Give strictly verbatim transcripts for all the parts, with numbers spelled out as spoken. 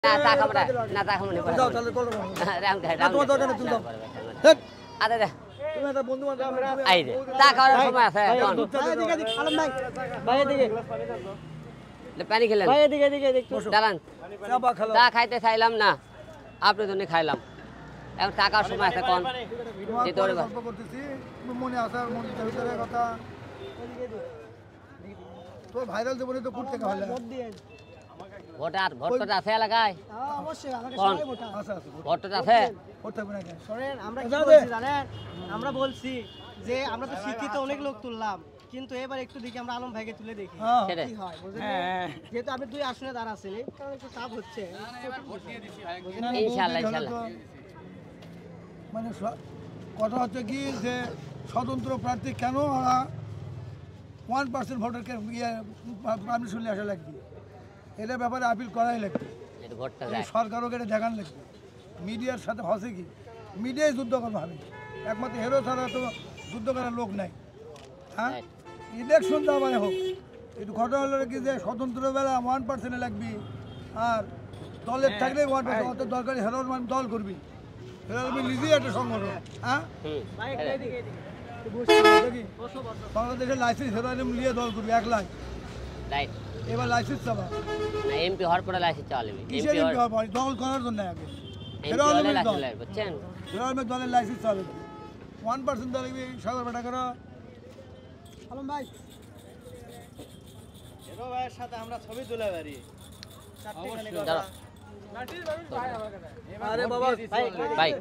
না তা খাবো না না তা খাবো না যাও তাহলে করো রাম খাই রাম তোমার দরকার তুমি দাও আরে রে তুমি একটা বন্ধু বান্ধব আই রে তা খাওয়ার সময় আছে কোন এদিকে এদিকে আলম ভাই ভাই এদিকে লে পানি খেলেন ভাই এদিকে এদিকে একটু দাঁড়ান তা খাইতে চাইলাম না আপনি জন্য খাইলাম এখন টাকার সময় আছে কোন যে তোর গল্প করতেছি মনে আসার মনে ভিতরে কথা তো ভাইরাল জীবনে তো কুট থেকে হলো ভোটার ভোটটা আছে এলাকায় হ্যাঁ অবশ্যই আমাকে সবাই ভোটার আছে আছে ভোটটা আছে ভোট থাকবে না শুনেন আমরা কি বলছি জানেন আমরা বলছি যে আমরা তো শিক্ষিত অনেক লোক তুললাম কিন্তু এবার একটু দেখি আমরা আলম ভাইকে তুলে দেখি কি হয় বুঝলেন যেহেতু আপনি দুই আসনে দাঁড়া আছেন এই কারণে একটু চাপ হচ্ছে ভোট দিয়ে দিছি ভাই ইনশাআল্লাহ ইনশাআল্লাহ মানে কথা হচ্ছে কি যে স্বতন্ত্র প্রার্থী কেন ওরা ওয়ান পার্সেন্ট ভোটারকে পারমিশন নিয়ে আসা লাগবে এটা ব্যাপারে আপিল করাই লাগবে সরকারও এটা দেখান লাগবে মিডিয়ার সাথে হসে কি মিডিয়ায় যুদ্ধ করবে হবে একমাত্র হেরো ছাড়া তো যুদ্ধ করার লোক নাই হ্যাঁ ইলেকশন তো আবার হোক একটু ঘটনা হলো কি যে স্বতন্ত্র বেলা ওয়ান পার্সেন্টে লাগবি আর দলের থাকলে ওয়ান পার্সেন্ট অত দরকারি হেরোর মান দল করবি হেরোর নিজেই একটা সংগঠন হ্যাঁ বাংলাদেশের লাইসেন্স হেরোইন নিয়ে দল করবি এক লাখ এবার লাইসেন্স চাবা না এমপি হওয়ার পরে লাইসেন্স চালাবি কিসের এমপি হওয়ার পরে দল করার জন্য আগে হেরোইন দল বুঝছেন হেরোইন দলের লাইসেন্স চালাবে ওয়ান পার্সেন্ট দল সাগর বেটা করো আলম ভাই হেরো ভাইয়ের সাথে আমরা ছবি তুলে পারি আরে বাবা ভাই ভাই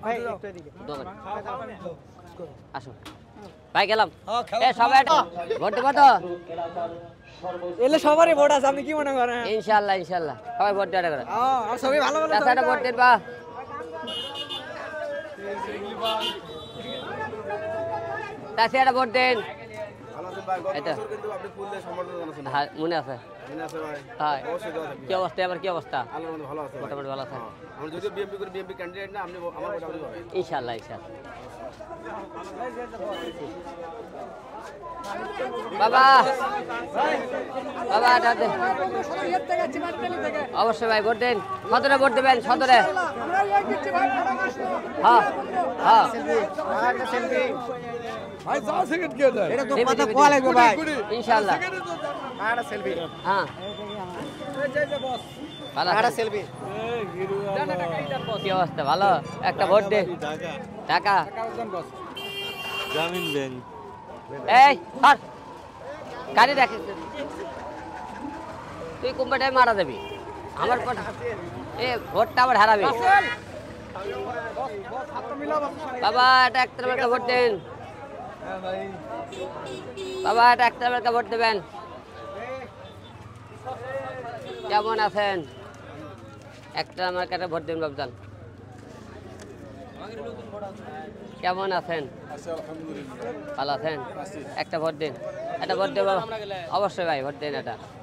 আসো ভাই গেলাম এ সবাই ভোট দেব তো এলে সবারই ভোট আছে আপনি কি মনে করেন ইনশাআল্লাহ ইনশাআল্লাহ সবাই ভোট দেওয়া করে হ্যাঁ আর সবাই ভালো ভালো চাচাটা ভোট দেন বা চাচাটা ভোট দেন এটা হ্যাঁ মনে আছে হ্যাঁ কি অবস্থা এবার কি অবস্থা মোটামুটি ভালো আছে ইনশাআল্লাহ ইনশাআল্লাহ বাবা বাবা অবশ্যই ভাই ভোট দেন সদরে ভোট দেবেন সদরে হ্যাঁ হ্যাঁ ইনশাআল্লাহ হ্যাঁ কি অবস্থা ভালো একটা ভোট দে টাকা গ্রামীণ ব্যাংক এই সর গাড়ি রাখ তুই কোম্পানিটাই মারা যাবি আমার এ ভোটটা আবার হারাবি বাবা এটা একটা একটা ভোট দেন বাবা এটা একটা একটা ভোট দেবেন কেমন আছেন একটা আমার কাছে ভোট দেন বাবজান কেমন আছেন ভালো আছেন একটা ভোট দিন একটা ভোট দেব অবশ্যই ভাই ভোট দিন এটা